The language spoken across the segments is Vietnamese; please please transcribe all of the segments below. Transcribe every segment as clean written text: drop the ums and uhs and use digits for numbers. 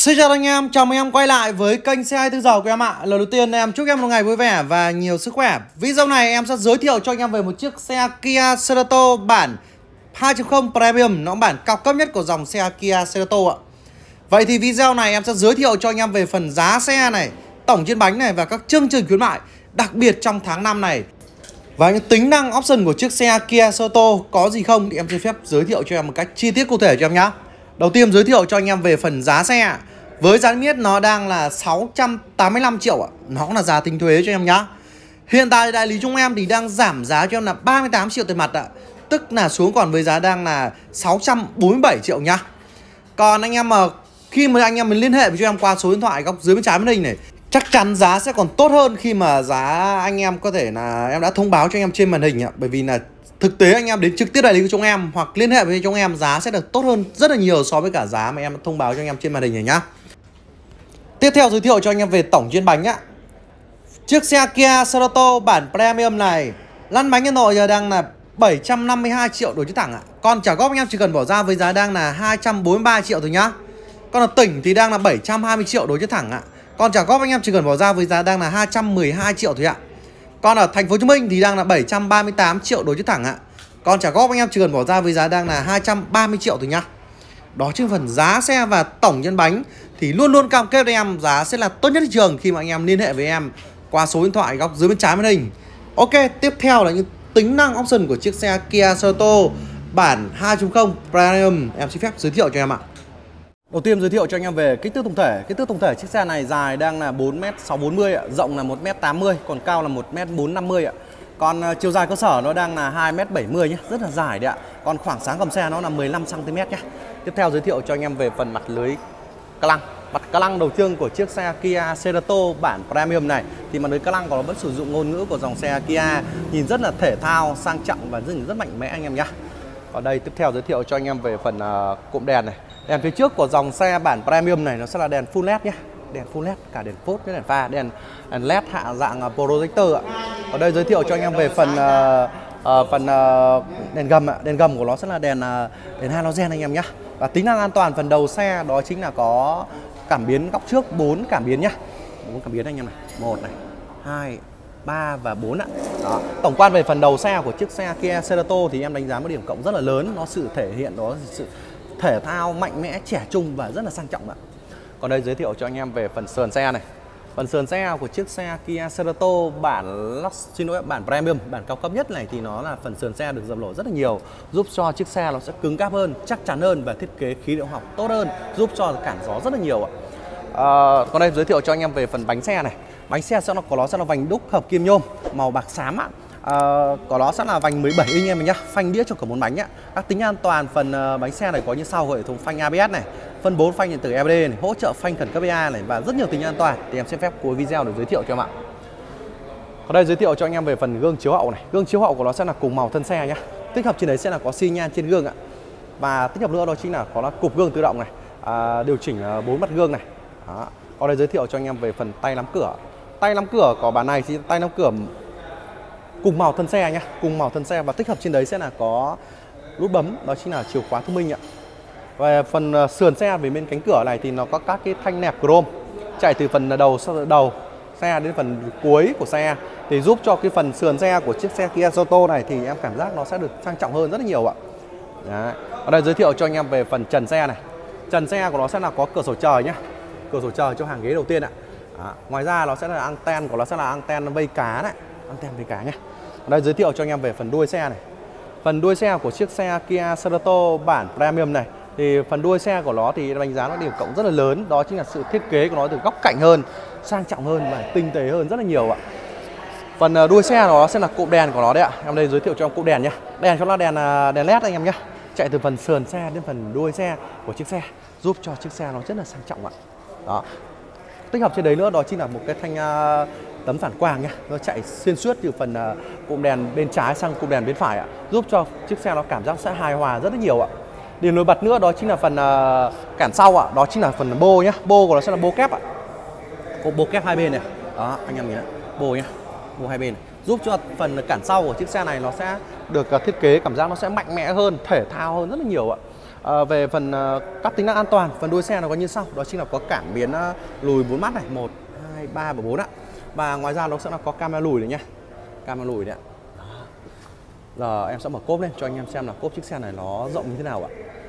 Xin chào anh em, chào mừng em quay lại với kênh xe 24 giờ của em ạ. Lần đầu tiên em chúc em một ngày vui vẻ và nhiều sức khỏe. Video này em sẽ giới thiệu cho anh em về một chiếc xe Kia Cerato bản 2.0 Premium, nó bản cao cấp nhất của dòng xe Kia Cerato ạ. Vậy thì video này em sẽ giới thiệu cho anh em về phần giá xe này, tổng trên bánh này và các chương trình khuyến mại đặc biệt trong tháng 5 này. Và những tính năng option của chiếc xe Kia Cerato có gì không thì em xin phép giới thiệu cho em một cách chi tiết cụ thể cho em nhé. Đầu tiên giới thiệu cho anh em về phần giá xe. Với giá niêm yết nó đang là 685 triệu ạ. Nó cũng là giá tính thuế cho em nhá. Hiện tại đại lý chúng em thì đang giảm giá cho em là 38 triệu tiền mặt ạ. Tức là xuống còn với giá đang là 647 triệu nhá. Còn anh em mà khi mà anh em mình liên hệ với cho em qua số điện thoại góc dưới bên trái màn hình này, chắc chắn giá sẽ còn tốt hơn khi mà giá anh em có thể là em đã thông báo cho anh em trên màn hình ạ. Bởi vì là thực tế anh em đến trực tiếp đại lý của chúng em hoặc liên hệ với chúng em giá sẽ được tốt hơn rất là nhiều so với cả giá mà em thông báo cho anh em trên màn hình này nhá. Tiếp theo giới thiệu cho anh em về tổng trên bánh á. Chiếc xe Kia Cerato bản Premium này lăn bánh Hà Nội giờ đang là 752 triệu đối chiếc thẳng ạ. Còn trả góp anh em chỉ cần bỏ ra với giá đang là 243 triệu thôi nhá. Còn ở tỉnh thì đang là 720 triệu đối chiếc thẳng ạ. Còn trả góp anh em chỉ cần bỏ ra với giá đang là 212 triệu thôi ạ. Còn ở thành phố Hồ Chí Minh thì đang là 738 triệu đối chiếc thẳng ạ. Còn trả góp anh em chỉ cần bỏ ra với giá đang là 230 triệu thôi nhá. Đó chính phần giá xe và tổng nhân bánh thì luôn luôn cam kết với em giá sẽ là tốt nhất thị trường khi mà anh em liên hệ với em qua số điện thoại góc dưới bên trái màn hình. Ok, tiếp theo là những tính năng option của chiếc xe Kia Cerato bản 2.0 Premium em xin phép giới thiệu cho em ạ. Đầu tiên giới thiệu cho anh em về kích thước tổng thể. Kích thước tổng thể chiếc xe này dài đang là 4m640 ạ, rộng là 1m80, còn cao là 1m450 ạ. Còn chiều dài cơ sở nó đang là 2m70 nhé, rất là dài đấy ạ. Còn khoảng sáng gầm xe nó là 15 cm nhé. Tiếp theo giới thiệu cho anh em về phần mặt lưới ca lăng. Mặt ca lăng đầu tiên của chiếc xe Kia Cerato bản Premium này thì mặt lưới ca lăng của nó vẫn sử dụng ngôn ngữ của dòng xe Kia, nhìn rất là thể thao, sang trọng và rất mạnh mẽ anh em nhé. Ở đây tiếp theo giới thiệu cho anh em về phần cụm đèn này. Đèn phía trước của dòng xe bản Premium này nó sẽ là đèn full LED nhé. Đèn full LED, cả đèn phốt với đèn pha, đèn LED hạ dạng projector ạ. Ở đây giới thiệu cho anh em về phần đèn gầm ạ. Đèn gầm của nó sẽ là đèn halogen anh em nhé. Và tính năng an toàn phần đầu xe đó chính là có cảm biến góc trước 4 cảm biến nhé. 4 cảm biến anh em này. 1 này, 2, 3 và 4 ạ. Đó. Tổng quan về phần đầu xe của chiếc xe Kia Cerato thì em đánh giá một điểm cộng rất là lớn. Nó sự thể hiện đó sự thể thao mạnh mẽ, trẻ trung và rất là sang trọng ạ. Còn đây giới thiệu cho anh em về phần sườn xe này. Phần sườn xe của chiếc xe Kia Cerato bản Premium, bản cao cấp nhất này thì nó là phần sườn xe được dập nổi rất là nhiều, giúp cho chiếc xe nó sẽ cứng cáp hơn, chắc chắn hơn và thiết kế khí động học tốt hơn, giúp cho cản gió rất là nhiều ạ. Còn đây giới thiệu cho anh em về phần bánh xe này. Bánh xe của nó sẽ là vành đúc hợp kim nhôm màu bạc xám ạ. Có nó sẽ là vành 17 inch em nhá, phanh đĩa cho cả 4 bánh nhá. Các tính an toàn phần bánh xe này có như sau: hệ thống phanh ABS này, phân 4 phanh điện tử EBD này, hỗ trợ phanh khẩn cấp EA này và rất nhiều tính an toàn thì em xin phép cuối video để giới thiệu cho em ạ. Ở đây giới thiệu cho anh em về phần gương chiếu hậu này. Gương chiếu hậu của nó sẽ là cùng màu thân xe nhá. Tích hợp trên đấy sẽ là có xi nhan trên gương ạ. Và tích hợp nữa đó chính là có cụp gương tự động này, điều chỉnh 4 mặt gương này. Đó. Ở đây giới thiệu cho anh em về phần tay nắm cửa. Tay nắm cửa của bản này thì tay nắm cửa cùng màu thân xe nhá, cùng màu thân xe và tích hợp trên đấy sẽ là có nút bấm, đó chính là chìa khóa thông minh ạ. Về phần sườn xe về bên cánh cửa này thì nó có các cái thanh nẹp chrome chạy từ phần đầu xe đến phần cuối của xe thì giúp cho cái phần sườn xe của chiếc xe Kia Cerato này thì em cảm giác nó sẽ được sang trọng hơn rất là nhiều ạ. Đấy. Ở đây giới thiệu cho anh em về phần trần xe này. Trần xe của nó sẽ là có cửa sổ trời nhá, cửa sổ trời cho hàng ghế đầu tiên ạ. Đó. Ngoài ra nó sẽ là anten của nó sẽ là anten vây cá này, anten vây cá nhá. Ở đây giới thiệu cho anh em về phần đuôi xe này. Phần đuôi xe của chiếc xe Kia Cerato bản Premium này thì phần đuôi xe của nó thì đánh giá nó điểm cộng rất là lớn, đó chính là sự thiết kế của nó từ góc cạnh hơn, sang trọng hơn và tinh tế hơn rất là nhiều ạ. Phần đuôi xe nó sẽ là cụm đèn của nó đấy ạ. Em đây giới thiệu cho em cụm đèn nhá. Đèn cho nó đèn LED anh em nhá. Chạy từ phần sườn xe đến phần đuôi xe của chiếc xe, giúp cho chiếc xe nó rất là sang trọng ạ. Đó. Tích hợp trên đấy nữa đó chính là một cái thanh tấm phản quang nhá, nó chạy xuyên suốt từ phần cụm đèn bên trái sang cụm đèn bên phải ạ, giúp cho chiếc xe nó cảm giác sẽ hài hòa rất là nhiều ạ. Điểm nổi bật nữa đó chính là phần cản sau ạ, đó chính là phần bô nhá, bô của nó sẽ là bô kép ạ, có bô kép hai bên này, đó anh em nhìn đấy, bô nhá, bô hai bên này, giúp cho phần cản sau của chiếc xe này nó sẽ được thiết kế cảm giác nó sẽ mạnh mẽ hơn, thể thao hơn rất là nhiều ạ. Về phần các tính năng an toàn, phần đuôi xe nó có như sau, đó chính là có cảm biến lùi 4 mắt này, 1, 2, 3 và 4 ạ. Và ngoài ra nó sẽ là có camera lùi này nhá. Camera lùi đấy ạ. Giờ em sẽ mở cốp lên cho anh em xem là cốp chiếc xe này nó rộng như thế nào ạ.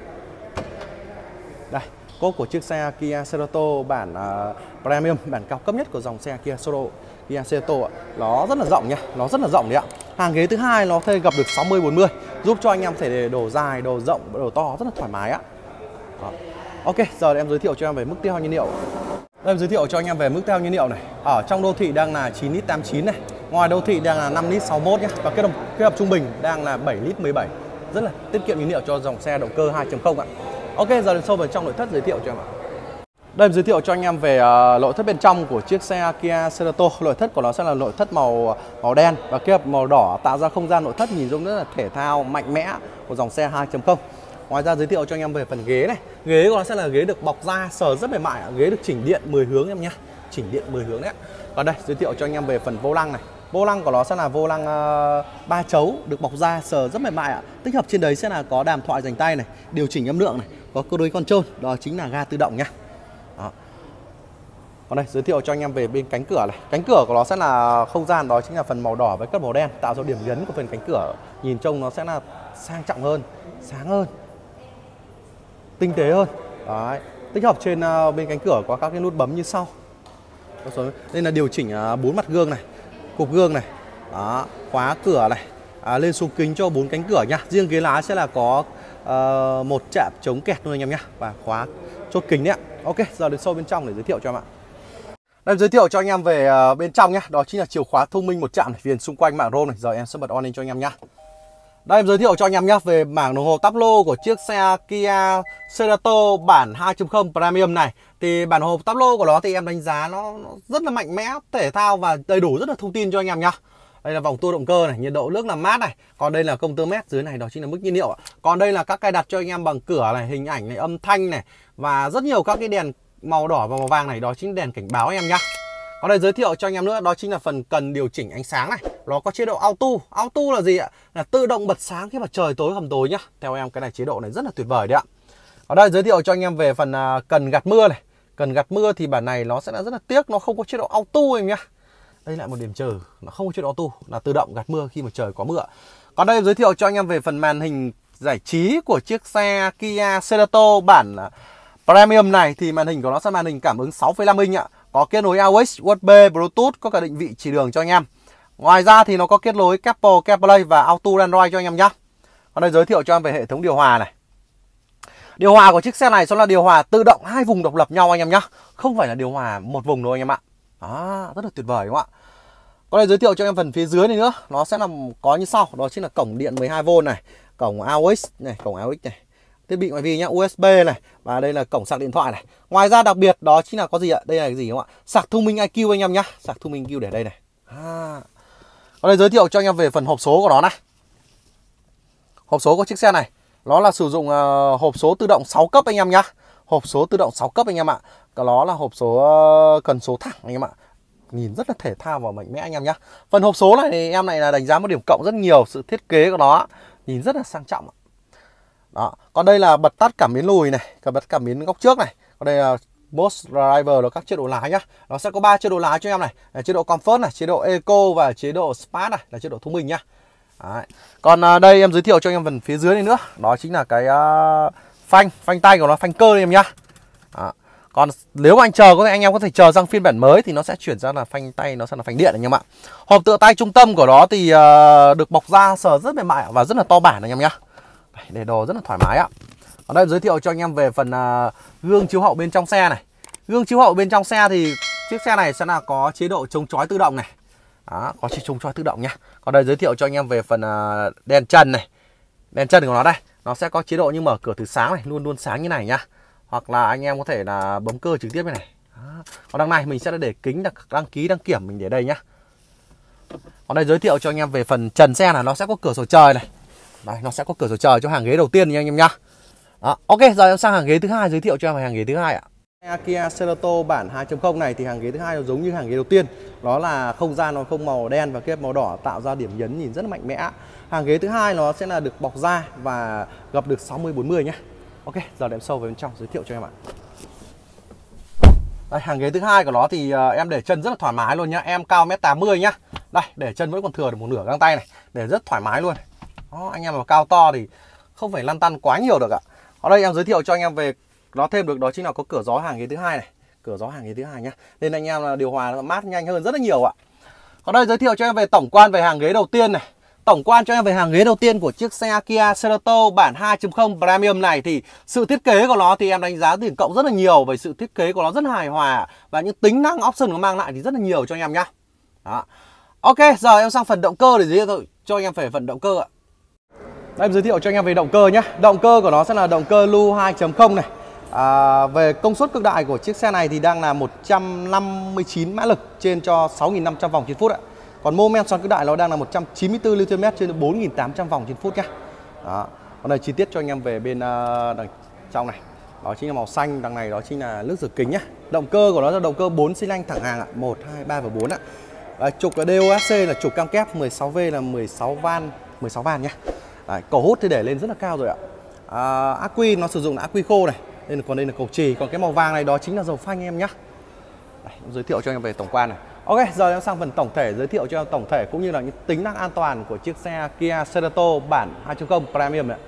Đây, cốp của chiếc xe Kia Cerato bản Premium, bản cao cấp nhất của dòng xe Kia Cerato ạ. Nó rất là rộng nhá, nó rất là rộng đấy ạ. Hàng ghế thứ hai nó thể gặp được 60-40, giúp cho anh em thể để đồ dài, đồ rộng, đồ to rất là thoải mái ạ. Đó. Ok, giờ em giới thiệu cho em về mức tiêu hao nhiên liệu. Đây, em giới thiệu cho anh em về mức tiêu hao nhiên liệu này. Ở trong đô thị đang là 9 lít 89 này, ngoài đô thị đang là 5 lít 61 nhé, và kết hợp trung bình đang là 7 lít 17. Rất là tiết kiệm nhiên liệu cho dòng xe động cơ 2.0 ạ. Ok, giờ đến sâu vào trong nội thất giới thiệu cho em ạ. Đây, em giới thiệu cho anh em về nội thất bên trong của chiếc xe Kia Cerato. Nội thất của nó sẽ là nội thất màu đen và kết hợp màu đỏ, tạo ra không gian nội thất nhìn trông rất là thể thao mạnh mẽ của dòng xe 2.0. Ngoài ra giới thiệu cho anh em về phần ghế này. Ghế của nó sẽ là ghế được bọc da, sờ rất mềm mại. Ghế được chỉnh điện 10 hướng em nhé. Chỉnh điện 10 hướng đấy. Còn đây giới thiệu cho anh em về phần vô lăng này. Vô lăng của nó sẽ là vô lăng 3 chấu, được bọc da, sờ rất mềm mại ạ. Tích hợp trên đấy sẽ là có đàm thoại dành tay này, điều chỉnh âm lượng này, có cơ nối control, đó chính là ga tự động nhá. Đó. Còn đây giới thiệu cho anh em về bên cánh cửa này. Cánh cửa của nó sẽ là không gian, đó chính là phần màu đỏ với các màu đen, tạo ra điểm nhấn của phần cánh cửa. Nhìn trông nó sẽ là sang trọng hơn, sáng hơn, tinh tế hơn. Đấy. Tích hợp trên bên cánh cửa có các cái nút bấm như sau. Đây là điều chỉnh 4 mặt gương này, cụp gương này, đó, khóa cửa này, lên xuống kính cho 4 cánh cửa nha. Riêng ghế lái sẽ là có một chạm chống kẹt luôn anh em nhé, và khóa chốt kính đấy ạ. Ok, giờ đến sâu bên trong để giới thiệu cho em ạ. Đây, giới thiệu cho anh em về bên trong nhé. Đó chính là chìa khóa thông minh một chạm này, viền xung quanh mảng rôm này. Giờ em sẽ bật on lên cho anh em nhé. Đây, em giới thiệu cho anh em nhé về mảng đồng hồ táp lô của chiếc xe Kia Cerato bản 2.0 Premium này. Thì bản đồng hồ táp lô của nó thì em đánh giá nó rất là mạnh mẽ, thể thao và đầy đủ rất là thông tin cho anh em nhá. Đây là vòng tua động cơ này, nhiệt độ nước làm mát này. Còn đây là công tơ mét, dưới này đó chính là mức nhiên liệu. Còn đây là các cài đặt cho anh em bằng cửa này, hình ảnh này, âm thanh này, và rất nhiều các cái đèn màu đỏ và màu vàng này, đó chính là đèn cảnh báo anh em nhá. Còn đây giới thiệu cho anh em nữa, đó chính là phần cần điều chỉnh ánh sáng này. Nó có chế độ auto. Auto là gì ạ? Là tự động bật sáng khi mà trời tối hầm tối nhá. Theo em cái này chế độ này rất là tuyệt vời đấy ạ. Ở đây giới thiệu cho anh em về phần cần gạt mưa này. Cần gạt mưa thì bản này nó sẽ là rất là tiếc, nó không có chế độ auto em nhá. Đây lại một điểm trừ, nó không có chế độ auto, là tự động gạt mưa khi mà trời có mưa. Còn đây giới thiệu cho anh em về phần màn hình giải trí của chiếc xe Kia Cerato bản Premium này. Thì màn hình của nó sẽ màn hình cảm ứng 6,5 inch ạ. Có kết nối AUX, USB, Bluetooth, có cả định vị chỉ đường cho anh em. Ngoài ra thì nó có kết nối Apple CarPlay và Auto Android cho anh em nhé. Còn đây giới thiệu cho em về hệ thống điều hòa này. Điều hòa của chiếc xe này sẽ là điều hòa tự động 2 vùng độc lập nhau anh em nhé. Không phải là điều hòa một vùng đâu anh em ạ. Đó, rất là tuyệt vời đúng không ạ? Còn đây giới thiệu cho em phần phía dưới này nữa. Nó sẽ là có như sau, đó chính là cổng điện 12V này, cổng AUX này, cổng AUX này, thiết bị ngoại vi nhá, USB này, và đây là cổng sạc điện thoại này. Ngoài ra đặc biệt đó chính là có gì ạ? Đây là cái gì không ạ? Sạc thông minh IQ anh em nhá. Sạc thông minh IQ để đây này. Còn đây giới thiệu cho anh em về phần hộp số của nó này. Hộp số của chiếc xe này nó là sử dụng hộp số tự động 6 cấp anh em nhá. Hộp số tự động 6 cấp anh em ạ. Nó là hộp số cần số thẳng anh em ạ. Nhìn rất là thể thao và mạnh mẽ anh em nhá. Phần hộp số này thì em này là đánh giá một điểm cộng rất nhiều, sự thiết kế của nó nhìn rất là sang trọng. Đó. Còn đây là bật tắt cảm biến lùi này, bật cảm biến góc trước này. Còn đây là Most Driver là các chế độ lái nhá. Nó sẽ có 3 chế độ lái cho em này, chế độ Comfort này, chế độ Eco và chế độ Smart này là chế độ thông minh nhá. Đấy. Còn đây em giới thiệu cho anh em phần phía dưới này nữa, đó chính là cái phanh tay của nó, phanh cơ em nhá. Đó. Còn nếu mà anh em có thể chờ sang phiên bản mới thì nó sẽ chuyển ra là phanh tay, nó sẽ là phanh điện anh em ạ. Hộp tựa tay trung tâm của nó thì được bọc da, sờ rất mềm mại và rất là to bản anh em nhá. Để đồ rất là thoải mái ạ. Ở đây giới thiệu cho anh em về phần gương chiếu hậu bên trong xe này. Gương chiếu hậu bên trong xe thì chiếc xe này sẽ là có chế độ chống chói tự động này. Đó, có chế chống chói tự động nhá. Còn đây giới thiệu cho anh em về phần đèn chân này. Đèn chân của nó đây, nó sẽ có chế độ như mở cửa từ sáng này, luôn luôn sáng như này nhá. Hoặc là anh em có thể là bấm cơ trực tiếp như này. Đó. Còn đằng này mình sẽ để kính đăng ký đăng kiểm mình để đây nhá. Còn đây giới thiệu cho anh em về phần trần xe là nó sẽ có cửa sổ trời này. Đây, nó sẽ có cửa sổ trời cho hàng ghế đầu tiên nha anh em nhá. Đó, ok, giờ em sang hàng ghế thứ hai, giới thiệu cho em hàng ghế thứ hai ạ. Kia Cerato bản 2.0 này thì hàng ghế thứ hai nó giống như hàng ghế đầu tiên. Đó là không gian nó không màu đen và kết màu đỏ, tạo ra điểm nhấn nhìn rất là mạnh mẽ. Hàng ghế thứ hai nó sẽ là được bọc da và gập được 60-40 nhé. Ok, giờ để em sâu vào bên trong giới thiệu cho em ạ. Đây, hàng ghế thứ hai của nó thì em để chân rất là thoải mái luôn nhá. Em cao 1m80 nhá. Đây, để chân vẫn còn thừa được một nửa găng tay này, để rất thoải mái luôn. Đó, anh em mà cao to thì không phải lăn tăn quá nhiều được ạ. Ở đây em giới thiệu cho anh em về nó thêm được đó chính là có cửa gió hàng ghế thứ hai này, cửa gió hàng ghế thứ hai nhá. Nên anh em là điều hòa nó mát nhanh hơn rất là nhiều ạ. Ở đây giới thiệu cho em về tổng quan về hàng ghế đầu tiên này. Tổng quan cho em về hàng ghế đầu tiên của chiếc xe Kia Cerato bản 2.0 Premium này thì sự thiết kế của nó thì em đánh giá tiền cộng rất là nhiều, về sự thiết kế của nó rất hài hòa và những tính năng option nó mang lại thì rất là nhiều cho anh em nhá. Đó. Ok, giờ em sang phần động cơ để giới thiệu cho anh em về phần động cơ ạ. Đây em giới thiệu cho anh em về động cơ nhé. Động cơ của nó sẽ là động cơ Lu 2.0 này. Về công suất cực đại của chiếc xe này thì đang là 159 mã lực trên cho 6.500 vòng trên phút ạ. Còn mô men xoắn cực đại nó đang là 194 Nm trên 4.800 vòng trên phút nhé. Đó. Còn đây chi tiết cho anh em về bên đằng trong này. Đó chính là màu xanh, đằng này đó chính là nước rửa kính nhá. Động cơ của nó là động cơ 4 xi lanh thẳng hàng ạ, 1 2 3 và 4 ạ. Trục là DOHC là trục cam kép, 16V là 16 van nhá. Đấy, cầu hút thì để lên rất là cao rồi ạ. Ắc quy nó sử dụng là ắc quy khô này. Còn đây là cầu chì, còn cái màu vàng này đó chính là dầu phanh em nhá. Đây, giới thiệu cho em về tổng quan này. Ok, giờ em sang phần tổng thể, giới thiệu cho em tổng thể cũng như là những tính năng an toàn của chiếc xe Kia Cerato bản 2.0 Premium này.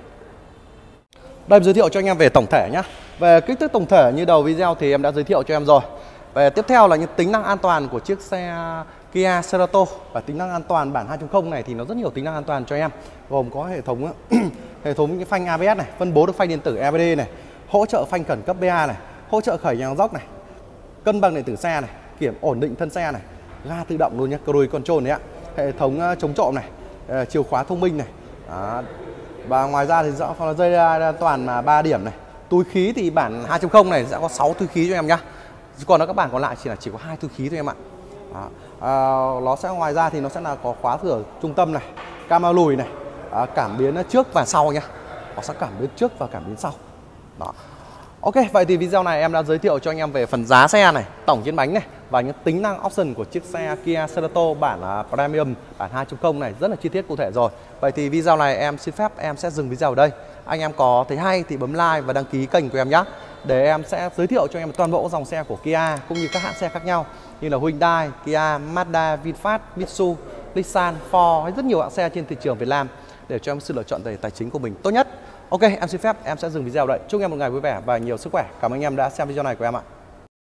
Đây em giới thiệu cho anh em về tổng thể nhá. Về kích thước tổng thể như đầu video thì em đã giới thiệu cho em rồi. Về tiếp theo là những tính năng an toàn của chiếc xe Kia Cerato. Và tính năng an toàn bản 2.0 này thì nó rất nhiều tính năng an toàn cho em, gồm có hệ thống hệ thống cái phanh ABS này, phân bố được phanh điện tử EBD này, hỗ trợ phanh khẩn cấp BA này, hỗ trợ khởi nhàng dốc này, cân bằng điện tử xe này, kiểm ổn định thân xe này, ga tự động luôn nhé, cruise control đấy ạ, hệ thống chống trộm này, chìa khóa thông minh này. Đó. Và ngoài ra thì rõ còn dây an toàn là 3 điểm này. Túi khí thì bản 2.0 này sẽ có 6 túi khí cho em nhá. Còn các bản còn lại chỉ có 2 túi khí thôi em ạ. Nó sẽ ngoài ra thì nó sẽ là có khóa cửa trung tâm này, camera lùi này, cảm biến trước và sau nhá. Nó sẽ cảm biến trước và cảm biến sau. Đó. Ok, vậy thì video này em đã giới thiệu cho anh em về phần giá xe này, tổng trên bánh này và những tính năng option của chiếc xe Kia Cerato bản Premium bản 2.0 này rất là chi tiết cụ thể rồi. Vậy thì video này em xin phép em sẽ dừng video ở đây. Anh em có thấy hay thì bấm like và đăng ký kênh của em nhé, để em sẽ giới thiệu cho em toàn bộ dòng xe của Kia cũng như các hãng xe khác nhau như là Hyundai, Kia, Mazda, VinFast, Mitsubishi, Nissan, Ford hay rất nhiều hãng xe trên thị trường Việt Nam để cho em sự lựa chọn về tài chính của mình tốt nhất. Ok, em xin phép em sẽ dừng video ở đây. Chúc em một ngày vui vẻ và nhiều sức khỏe. Cảm ơn anh em đã xem video này của em ạ.